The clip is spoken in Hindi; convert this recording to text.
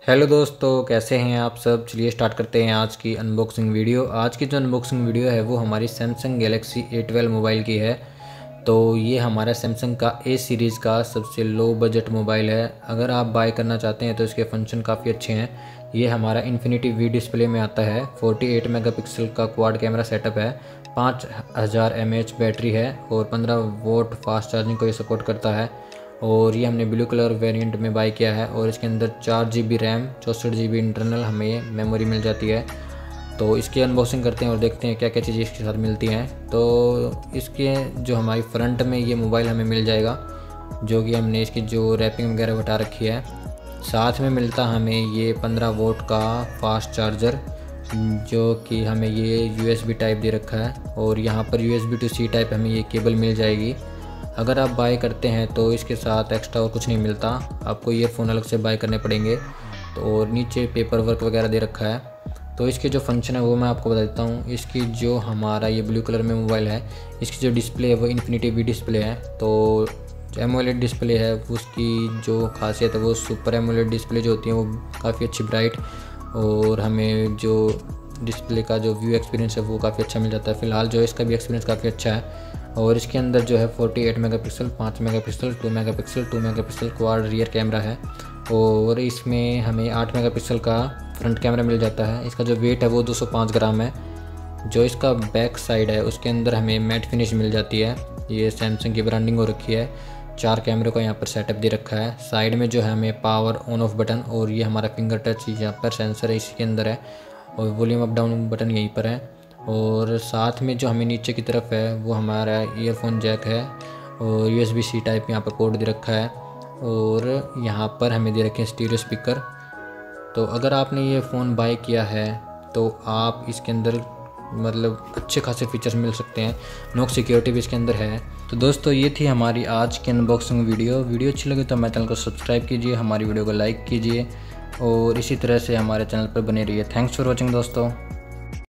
हेलो दोस्तों, कैसे हैं आप सब। चलिए स्टार्ट करते हैं आज की अनबॉक्सिंग वीडियो। आज की जो अनबॉक्सिंग वीडियो है वो हमारी सैमसंग गैलेक्सी A12 मोबाइल की है। तो ये हमारा सैमसंग का A सीरीज़ का सबसे लो बजट मोबाइल है। अगर आप बाय करना चाहते हैं तो इसके फंक्शन काफ़ी अच्छे हैं। ये हमारा इन्फिनिटी वी डिस्प्ले में आता है। 48 मेगापिक्सल का क्वाड कैमरा सेटअप है। 5000 mAh बैटरी है और 15 वोल्ट फास्ट चार्जिंग को ये सपोर्ट करता है। और ये हमने ब्लू कलर वेरिएंट में बाय किया है और इसके अंदर 4 GB रैम 64 GB इंटरनल हमें मेमोरी मिल जाती है। तो इसकी अनबॉक्सिंग करते हैं और देखते हैं क्या क्या चीज़ें इसके साथ मिलती हैं। तो इसके जो हमारी फ्रंट में ये मोबाइल हमें मिल जाएगा, जो कि हमने इसकी जो रैपिंग वगैरह हटा रखी है। साथ में मिलता हमें ये 15 वोल्ट का फास्ट चार्जर, जो कि हमें ये USB टाइप दे रखा है और यहाँ पर USB to C टाइप हमें ये केबल मिल जाएगी। अगर आप बाय करते हैं तो इसके साथ एक्स्ट्रा और कुछ नहीं मिलता, आपको ईयरफोन अलग से बाय करने पड़ेंगे। तो और नीचे पेपर वर्क वगैरह दे रखा है। तो इसके जो फंक्शन है वो मैं आपको बता देता हूँ। इसकी जो हमारा ये ब्लू कलर में मोबाइल है, इसकी जो डिस्प्ले है वो इन्फिनिटी वी डिस्प्ले है। तो एमोलेड डिस्प्ले है, उसकी जो खासियत है वो सुपर एमोलेड डिस्प्ले जो होती है वो काफ़ी अच्छी ब्राइट, और हमें जो डिस्प्ले का जो व्यू एक्सपीरियंस है वो काफ़ी अच्छा मिल जाता है। फ़िलहाल जो इसका भी एक्सपीरियंस काफ़ी अच्छा है। और इसके अंदर जो है 48 megapixel, 5 megapixel, 2 megapixel, 2 megapixel quad rear camera है। और इसमें हमें 8 मेगापिक्सल का फ्रंट कैमरा मिल जाता है। इसका जो वेट है वो 205 ग्राम है। जो इसका बैक साइड है उसके अंदर हमें मैट फिनिश मिल जाती है। ये सैमसंग की ब्रांडिंग हो रखी है। 4 कैमरे का यहाँ पर सेटअप दे रखा है। साइड में जो है हमें पावर ऑन ऑफ बटन, और ये हमारा फिंगर टच यहाँ पर सेंसर है इसके अंदर है, और वॉल्यूम अप डाउन बटन यहीं पर है। और साथ में जो हमें नीचे की तरफ है वो हमारा ईयरफोन जैक है और USB-C टाइप यहाँ पर पोर्ट दे रखा है। और यहाँ पर हमें दे रखे हैं स्टीरियो स्पीकर। तो अगर आपने ये फ़ोन बाय किया है तो आप इसके अंदर मतलब अच्छे खासे फीचर्स मिल सकते हैं। नॉक सिक्योरिटी भी इसके अंदर है। तो दोस्तों ये थी हमारी आज की अनबॉक्सिंग वीडियो अच्छी लगी तो हमारे चैनल को सब्सक्राइब कीजिए, हमारी वीडियो को लाइक कीजिए और इसी तरह से हमारे चैनल पर बने रहिए। थैंक्स फॉर वॉचिंग दोस्तों।